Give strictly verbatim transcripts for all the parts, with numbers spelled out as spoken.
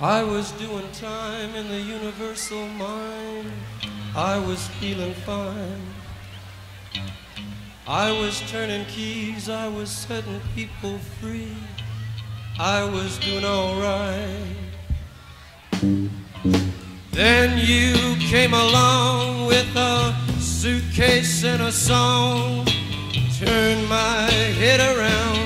I was doing time in the universal mind. I was feeling fine. I was turning keys, I was setting people free. I was doing all right. Then you came along with a suitcase and a song, turned my head around.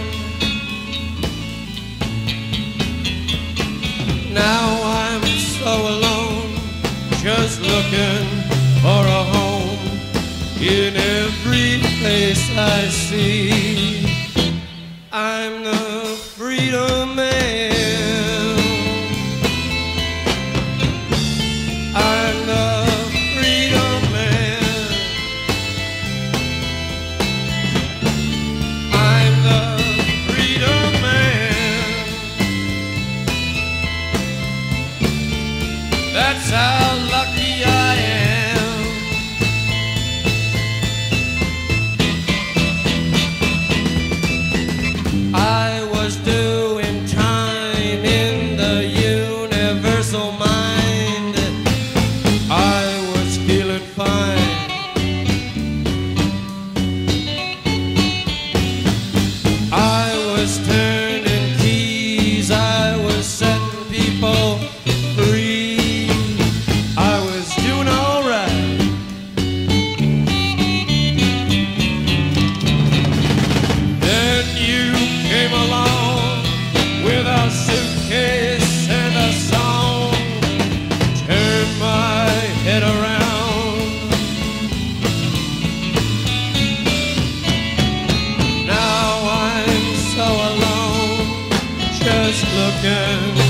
Now I'm so alone, just looking for a home in every place I see. I'm the freedom man. I'm the freedom man. I'm the freedom man. That's how lucky I am. I was doing time in the universal mind. I was feeling fine. I was turning keys, I was setting people free. I was doing all right. Then you came along with a suitcase and a song, turned my head around. Now I'm so alone, just looking